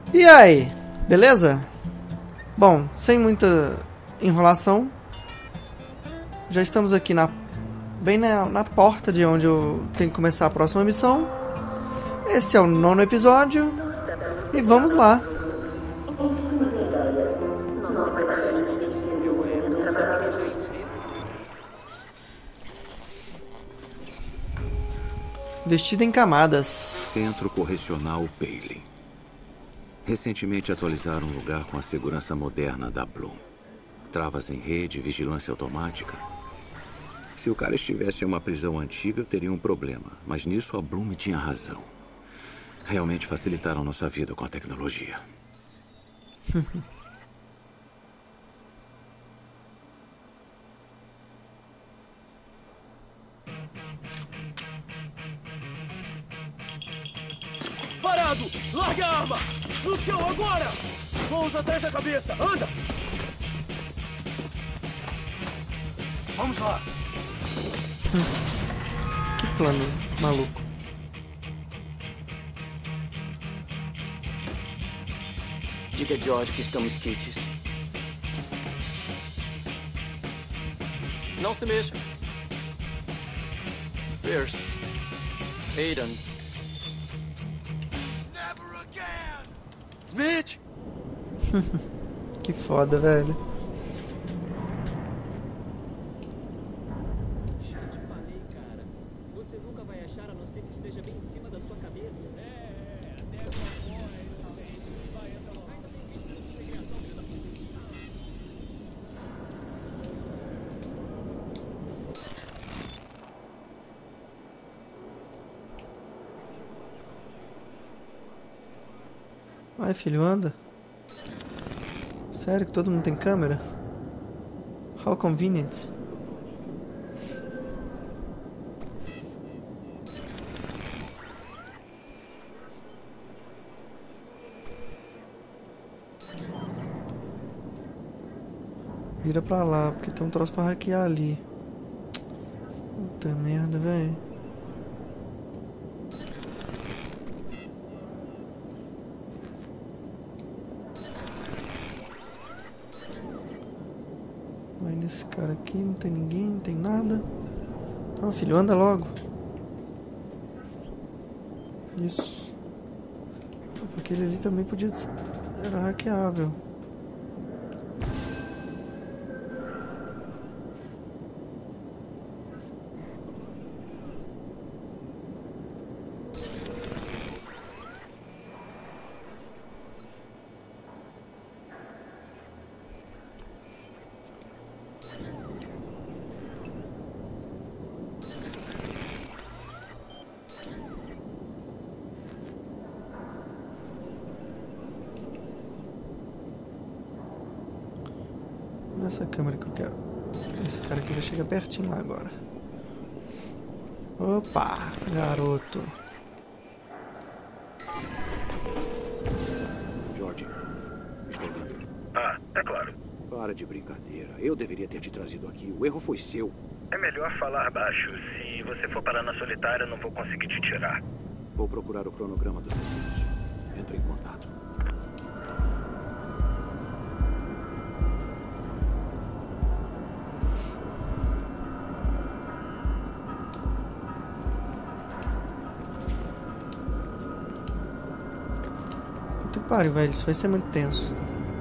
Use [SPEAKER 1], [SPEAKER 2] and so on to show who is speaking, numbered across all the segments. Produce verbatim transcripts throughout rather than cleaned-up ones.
[SPEAKER 1] E aí, beleza? Bom, sem muita enrolação, já estamos aqui na, bem na, na porta de onde eu tenho que começar a próxima missão. Esse é o nono episódio e vamos lá. Vestido em camadas.
[SPEAKER 2] Centro Correcional Bailey. Recentemente atualizaram o lugar com a segurança moderna da Bloom. Travas em rede, vigilância automática. Se o cara estivesse em uma prisão antiga, teria um problema. Mas nisso a Bloom tinha razão. Realmente facilitaram nossa vida com a tecnologia.
[SPEAKER 3] Parado! Larga a arma! No chão, agora! Mãos atrás da cabeça! Anda! Vamos lá!
[SPEAKER 1] Que plano maluco.
[SPEAKER 3] Diga a George que estamos quites. Não se mexa. Pierce. Aiden. Smith!
[SPEAKER 1] Que foda, velho.
[SPEAKER 4] Já te falei, cara. Você nunca vai achar a não ser que esteja bem em cima da sua cabeça. É, até agora vai entrar logo. Ainda tem vinte minutos de criação, filho da
[SPEAKER 1] Vai, filho, anda. Sério que todo mundo tem câmera? How convenient. Vira pra lá, porque tem um troço pra hackear ali. Puta merda, velho. Vai nesse cara aqui, não tem ninguém, não tem nada. Não, filho, anda logo. Isso. Aquele ali também podia... Era hackeável. Nessa câmera que eu quero. Esse cara aqui vai chegar pertinho lá agora. Opa, garoto.
[SPEAKER 2] George, estou dentro.
[SPEAKER 5] Ah, é claro.
[SPEAKER 2] Para de brincadeira. Eu deveria ter te trazido aqui. O erro foi seu.
[SPEAKER 5] É melhor falar baixo. Se você for parar na solitária, eu não vou conseguir te tirar.
[SPEAKER 2] Vou procurar o cronograma dos detidos. Entre em contato.
[SPEAKER 1] Puta que pariu, velho. Isso vai ser muito tenso.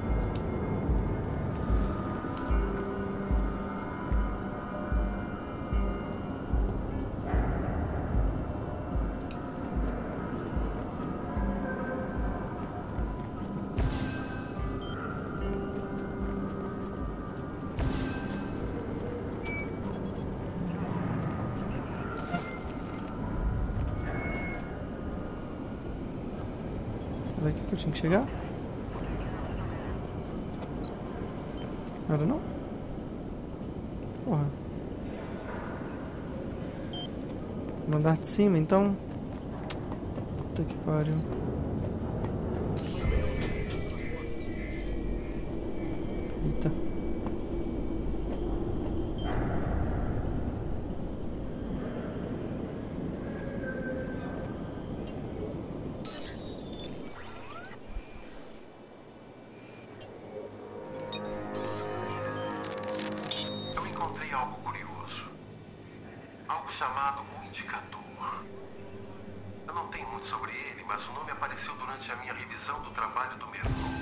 [SPEAKER 1] Era aqui que eu tinha que chegar? Não era não? Porra. No andar de cima, então? Puta que pariu. Eita.
[SPEAKER 6] encontrei algo curioso. Algo chamado um indicador. Eu não tenho muito sobre ele, mas o nome apareceu durante a minha revisão do trabalho do Merlot.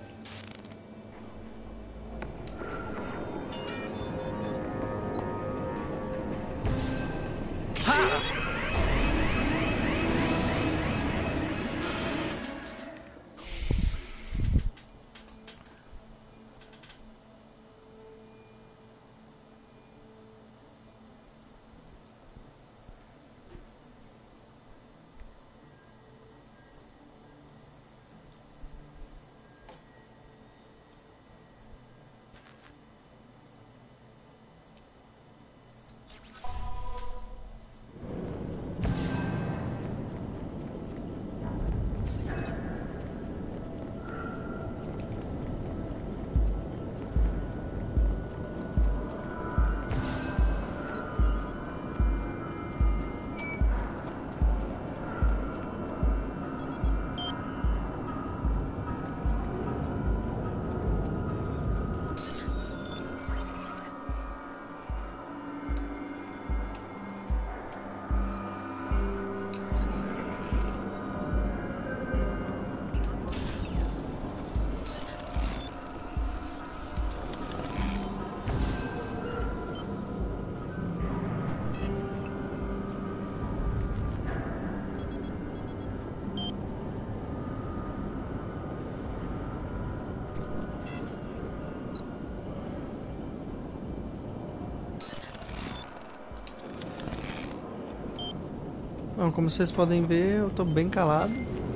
[SPEAKER 1] Bom, como vocês podem ver, eu tô bem calado.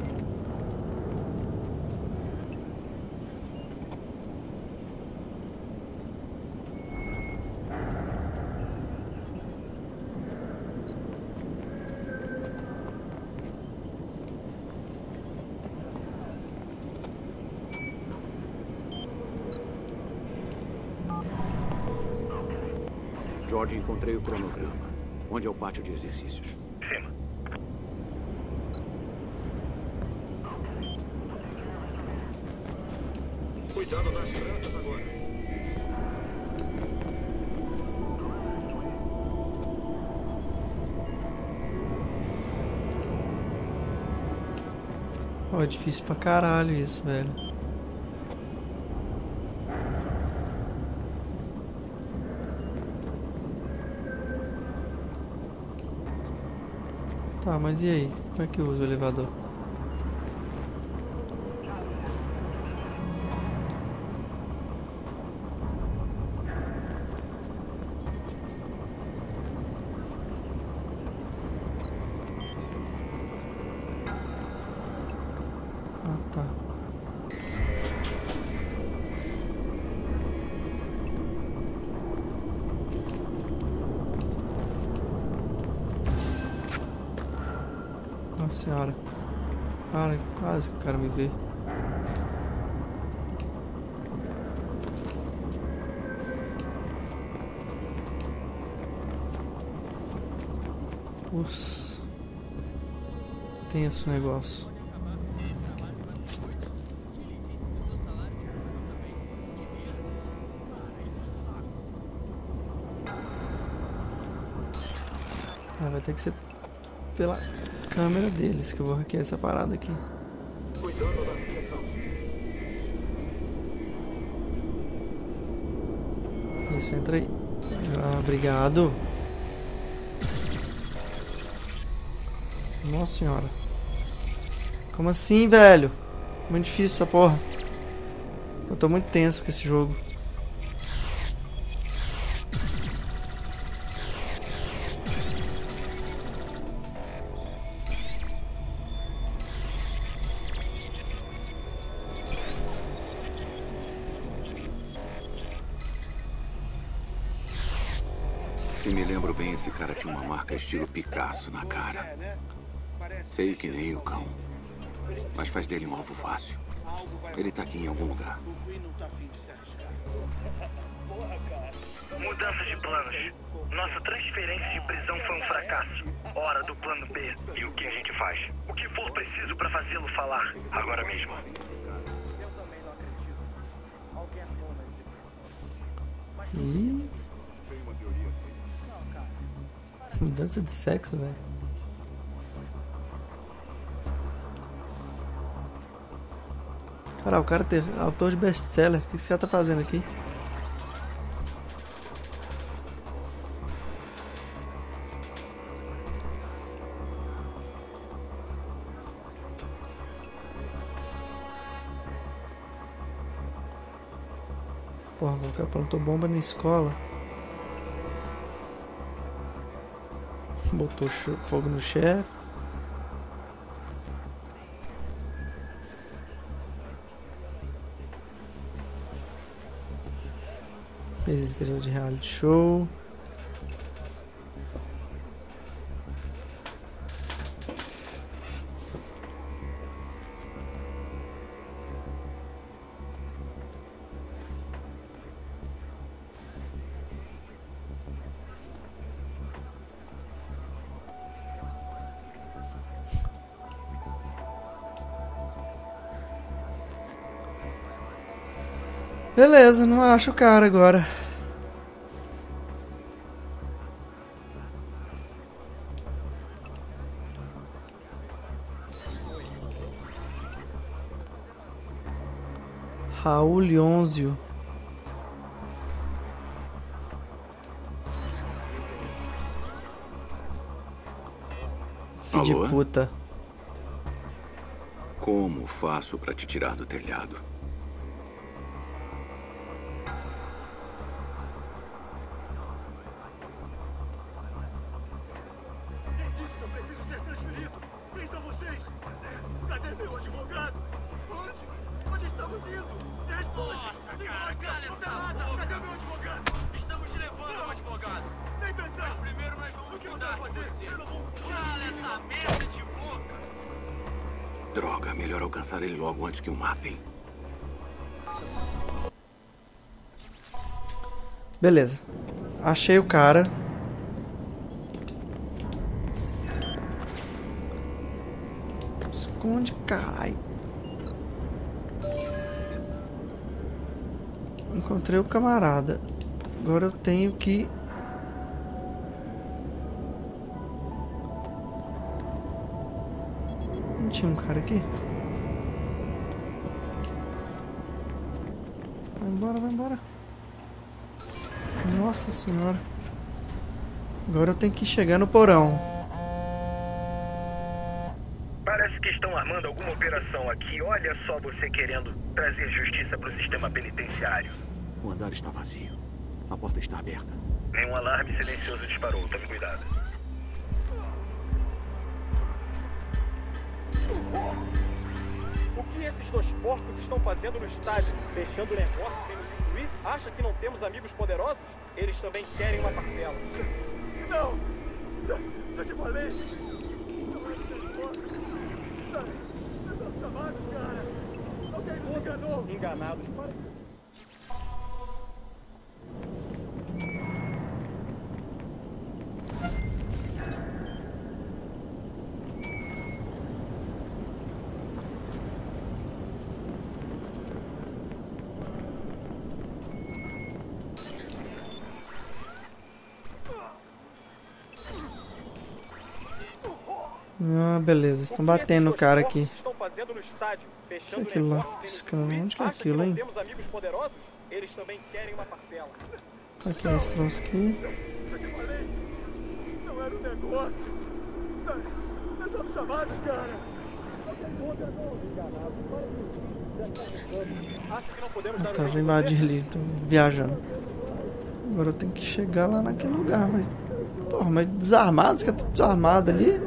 [SPEAKER 2] George, encontrei o cronograma. Onde é o pátio de exercícios?
[SPEAKER 5] Cima.
[SPEAKER 3] Cuidado das trancas agora.
[SPEAKER 1] Ó, é difícil pra caralho isso, velho. Tá, mas e aí? Como é que eu uso o elevador? Ah, tá. Nossa senhora. Cara, quase que o cara me vê. Ups. Tenso o negócio. Ah, vai ter que ser pela câmera deles que eu vou hackear essa parada aqui.
[SPEAKER 3] Cuidado da direção.
[SPEAKER 1] Isso, entra aí. Ah, obrigado. Nossa senhora. Como assim, velho? Muito difícil essa porra. Eu tô muito tenso com esse jogo.
[SPEAKER 2] Se me lembro bem, esse cara tinha uma marca estilo Picasso na cara. Feio que nem o cão. Mas faz dele um alvo fácil. Ele tá aqui em algum lugar.
[SPEAKER 5] Mudança de planos. Nossa transferência de prisão foi um fracasso. Hora do plano B. E o que a gente faz? O que for preciso pra fazê-lo falar. Agora mesmo.
[SPEAKER 1] Ih. Mudança de sexo, velho. Cara, o cara é autor de best-seller. O que esse cara tá fazendo aqui? Porra, o cara plantou bomba na escola. Botou fogo no chefe. Fez estrela de reality show. Beleza, não acho o cara agora. Raul Leonzio. Filho de puta.
[SPEAKER 2] Como faço pra te tirar do telhado? Droga, melhor alcançar ele logo antes que o matem.
[SPEAKER 1] Beleza. Achei o cara. Esconde, caralho. Encontrei o camarada. Agora eu tenho que... Não tinha um cara aqui? Vai embora, vai embora. Nossa senhora. Agora eu tenho que chegar no porão.
[SPEAKER 5] Parece que estão armando alguma operação aqui. Olha só você querendo trazer justiça para o sistema penitenciário.
[SPEAKER 3] O andar está vazio. A porta está aberta.
[SPEAKER 5] Nenhum alarme silencioso disparou. Tome cuidado.
[SPEAKER 7] O que esses dois porcos estão fazendo no estádio? Fechando o negócio sem nos incluir? Acha que não temos amigos poderosos? Eles também querem uma parcela.
[SPEAKER 3] Não! Já te falei! Não é dos porcos! Estão chamados, cara! Alguém nos enganou!
[SPEAKER 7] Enganados?
[SPEAKER 1] Ah, beleza. Estão batendo no cara aqui.
[SPEAKER 7] Estão fazendo no estádio,
[SPEAKER 1] O que é
[SPEAKER 7] fechando
[SPEAKER 1] aquilo lá?
[SPEAKER 7] negócios sem
[SPEAKER 1] Piscando.
[SPEAKER 7] nos
[SPEAKER 1] Onde que é
[SPEAKER 7] Acha
[SPEAKER 1] aquilo,
[SPEAKER 7] não
[SPEAKER 1] hein?
[SPEAKER 7] temos amigos poderosos? Eles também querem uma parcela.
[SPEAKER 1] Aqui é esse troço aqui.
[SPEAKER 3] Já te falei! Não era um negócio! Nós estamos chamados, cara!
[SPEAKER 7] Acha que não podemos dar
[SPEAKER 1] Tá,
[SPEAKER 7] o
[SPEAKER 1] já invadi ali. Tô viajando. Agora eu tenho que chegar lá naquele lugar, mas... Porra, mas desarmado? Os caras estão desarmados ali?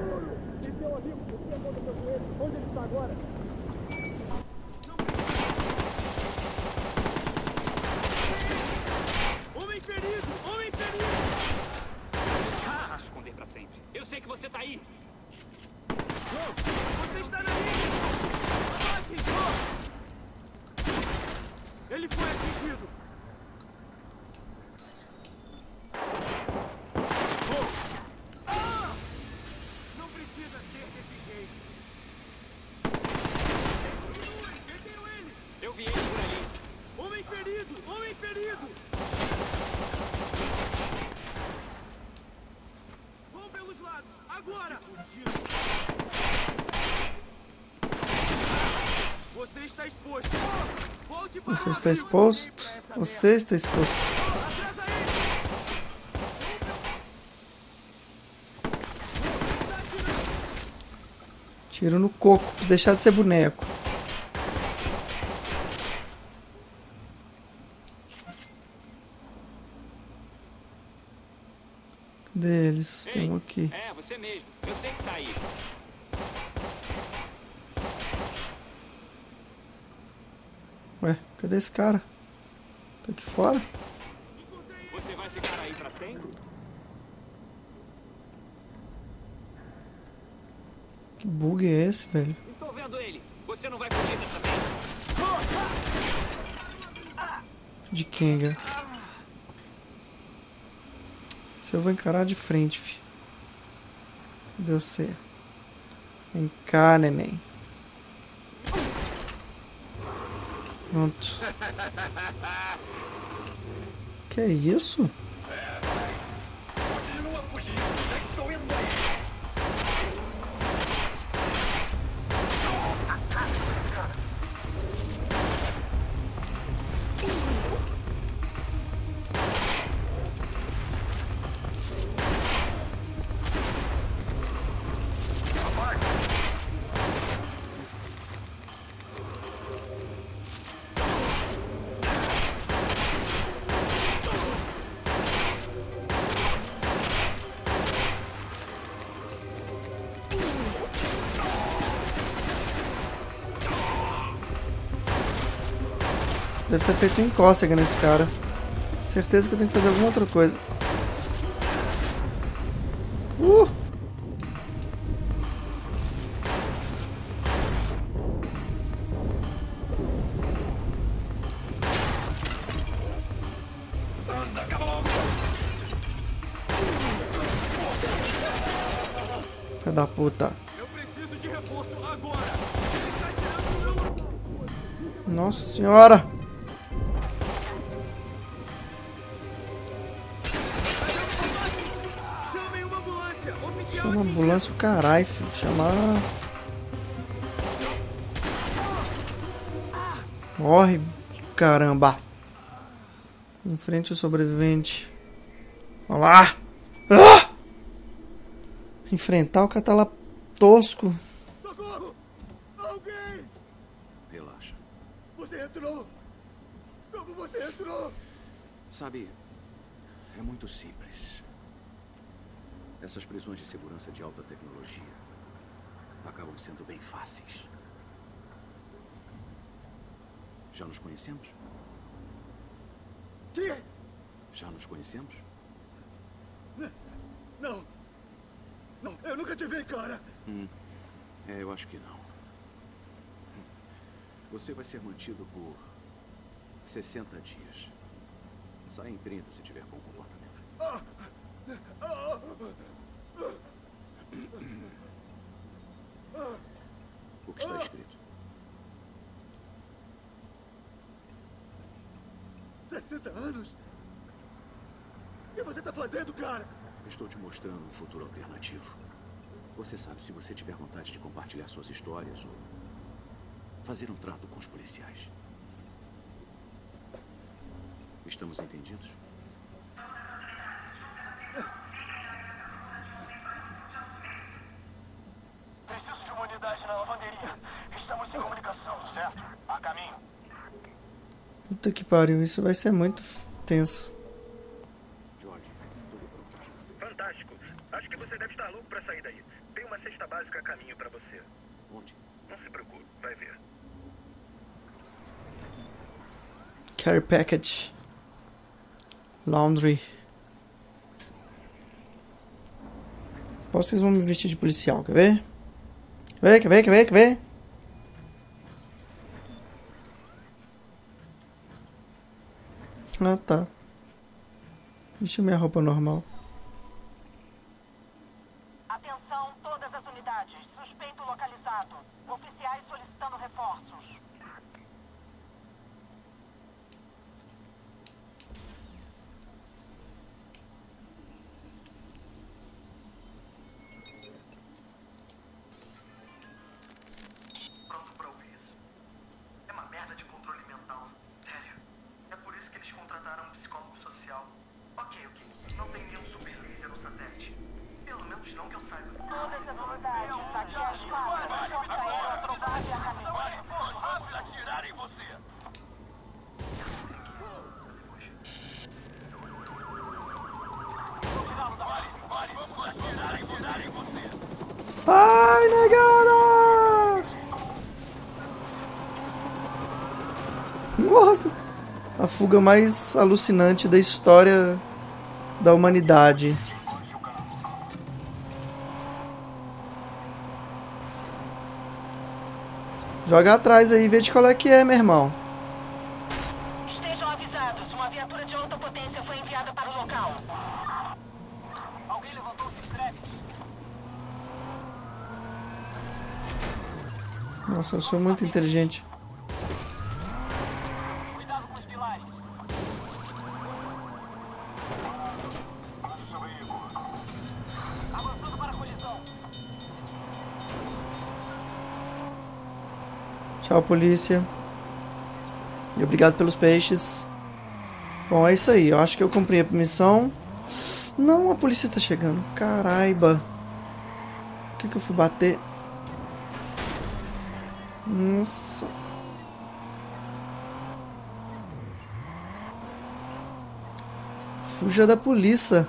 [SPEAKER 3] Homem ferido! Homem ferido!
[SPEAKER 4] Ah, se esconder pra sempre. Eu sei que você tá aí.
[SPEAKER 3] Você está na linha! Abaixe! Ele foi atingido! está exposto. Volte para
[SPEAKER 1] Você
[SPEAKER 3] o
[SPEAKER 1] está
[SPEAKER 3] navio,
[SPEAKER 1] exposto? Você está exposto.
[SPEAKER 3] atrás a ele.
[SPEAKER 1] Tiro no coco, pra deixar de ser boneco. Cadê eles? Tem um aqui.
[SPEAKER 4] É, você mesmo. Eu sei que tá aí.
[SPEAKER 1] Ué, cadê esse cara? Tá aqui fora?
[SPEAKER 4] Você vai ficar aí pra sempre?
[SPEAKER 1] Que bug é esse, velho?
[SPEAKER 4] Estou vendo ele. Você não vai fugir dessa vez.
[SPEAKER 1] De Kenga. Se eu vou encarar de frente, fi. Cadê você? Vem cá, neném. Pronto. Que é isso?
[SPEAKER 3] Continua fugindo. Já estou indo aí.
[SPEAKER 1] Deve ter feito nem cócega nesse cara. Certeza que eu tenho que fazer alguma outra coisa. Uh! Filho da puta.
[SPEAKER 3] Eu preciso de reforço agora. Ele está tirando o meu...
[SPEAKER 1] Nossa senhora!
[SPEAKER 3] Chamem uma ambulância. Oficial
[SPEAKER 1] Chama a
[SPEAKER 3] de
[SPEAKER 1] ambulância o caralho, filho. Chamar. Morre, caramba. Enfrente o sobrevivente. Olha lá. Ah! Enfrentar o cara tá lá tosco.
[SPEAKER 3] Socorro! Alguém!
[SPEAKER 2] Relaxa.
[SPEAKER 3] Você entrou! Como você entrou?
[SPEAKER 2] Sabe, é muito simples. Essas prisões de segurança de alta tecnologia acabam sendo bem fáceis. Já nos conhecemos?
[SPEAKER 3] Que?
[SPEAKER 2] Já nos conhecemos?
[SPEAKER 3] Não! Não, eu nunca te vi, cara!
[SPEAKER 2] Hum, é, eu acho que não. Você vai ser mantido por sessenta dias. Sai em trinta se tiver bom comportamento. O que está escrito?
[SPEAKER 3] sessenta anos? O que você tá fazendo, cara?
[SPEAKER 2] Estou te mostrando um futuro alternativo. Você sabe, se você tiver vontade de compartilhar suas histórias ou fazer um trato com os policiais. Estamos entendidos?
[SPEAKER 3] Preciso de uma unidade na lavanderia. Estamos em comunicação, certo? A caminho.
[SPEAKER 1] Puta que pariu, isso vai ser muito tenso.
[SPEAKER 2] George, tudo pronto.
[SPEAKER 5] Fantástico. Acho que você deve estar louco pra sair daí. Tem uma cesta básica a caminho pra você.
[SPEAKER 2] Onde?
[SPEAKER 5] Não se preocupe, vai ver.
[SPEAKER 1] Care package. Laundry. Aposto que eles vão me vestir de policial, quer ver? Quer ver, quer ver, quer ver, quer ver? Ah, tá. Deixa minha roupa normal.
[SPEAKER 8] Atenção, todas as unidades. Suspeito localizado. Oficiais solicitando reforços.
[SPEAKER 6] Pronto para ouvir isso. É não que eu saiba.
[SPEAKER 8] Todas as unidades, aqui é a esquadra. Força Aérea aprovada e a caminho.
[SPEAKER 3] Vamos atirar em você! Vamos atirar em você!
[SPEAKER 1] Sai, negada! Nossa! A fuga mais alucinante da história da humanidade. Joga atrás aí, vê de qual é que é, meu irmão.
[SPEAKER 8] Estejam avisados, uma viatura de alta potência foi enviada para o local.
[SPEAKER 3] Alguém levantou os estremes?
[SPEAKER 1] Nossa, eu sou muito inteligente.
[SPEAKER 3] Cuidado com os pilares. Avançando para a colisão.
[SPEAKER 1] Tchau, polícia. E obrigado pelos peixes. Bom, é isso aí. Eu acho que eu cumpri a missão. Não, a polícia está chegando. Caraiba. Por que que eu fui bater? Nossa. Fuja da polícia.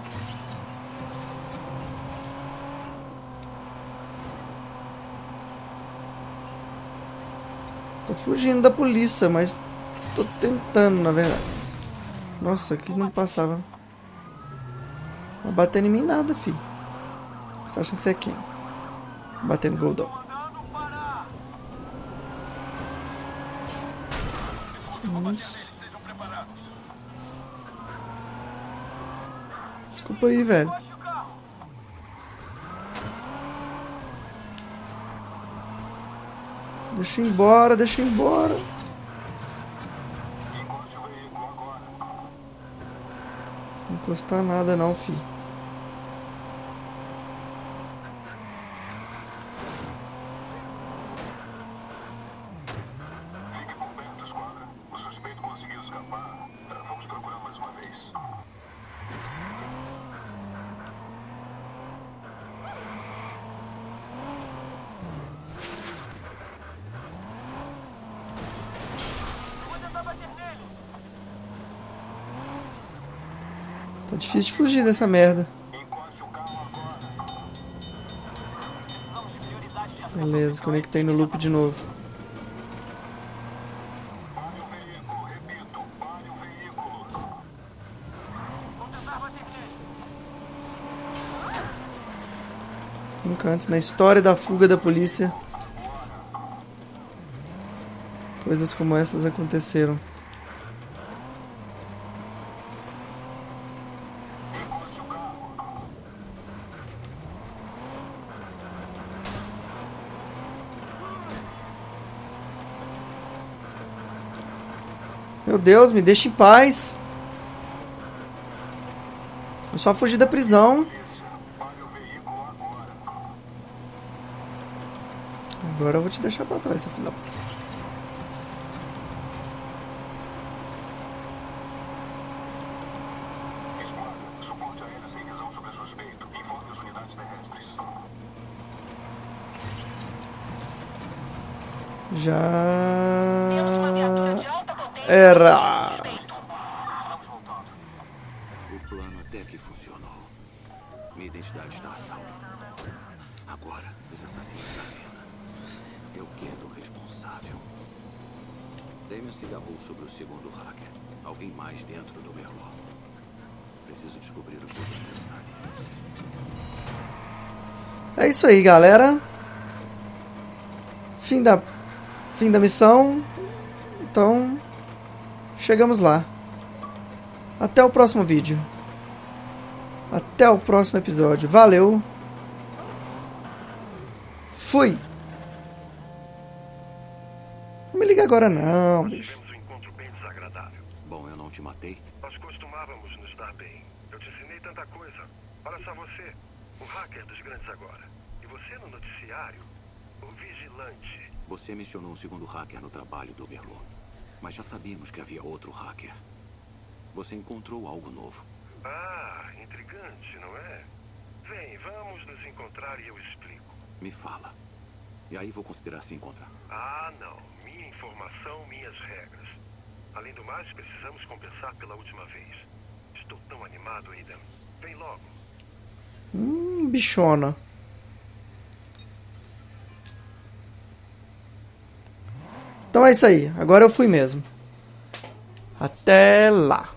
[SPEAKER 1] Tô fugindo da polícia, mas tô tentando, na verdade. Nossa, aqui não passava. Não vai bater em mim nada, filho. Você tá achando que você é quem? Batendo Goldão. Nossa. Desculpa aí, velho. Deixa eu ir embora, deixa eu ir embora. Não encostar nada não, fi. Tá difícil de fugir dessa merda. Beleza, conectei no loop de novo. Nunca antes na história da fuga da polícia coisas como essas aconteceram. Meu Deus, me deixa em paz. Eu só fugi da prisão. Agora eu vou te deixar pra trás, seu filho da puta. Já era.
[SPEAKER 2] O plano até que funcionou. Minha identidade está a salvo. Agora, os assassinos da arena. Eu quero o responsável. Damien se gabou sobre o segundo hacker. Alguém mais dentro do Merlot. Preciso descobrir o que é necessário.
[SPEAKER 1] É isso aí, galera. Fim da, fim da missão. Então, chegamos lá. Até o próximo vídeo. Até o próximo episódio. Valeu. Fui. Não me liga agora não, bicho.
[SPEAKER 6] Tivemos um encontro bem desagradável.
[SPEAKER 2] Bom, eu não te matei.
[SPEAKER 6] Nós costumávamos nos dar bem. Eu te ensinei tanta coisa. Olha só você, o hacker dos grandes agora. E você no noticiário, o vigilante.
[SPEAKER 2] Você mencionou um segundo hacker no trabalho do Merlot. Mas já sabíamos que havia outro hacker. Você encontrou algo novo.
[SPEAKER 6] Ah, intrigante, não é? Vem, vamos nos encontrar e eu explico.
[SPEAKER 2] Me fala. E aí vou considerar se encontrar.
[SPEAKER 6] Ah, não. Minha informação, minhas regras. Além do mais, precisamos compensar pela última vez. Estou tão animado, Aiden. Vem logo.
[SPEAKER 1] Hum, bichona. Então é isso aí. Agora eu fui mesmo. Até lá.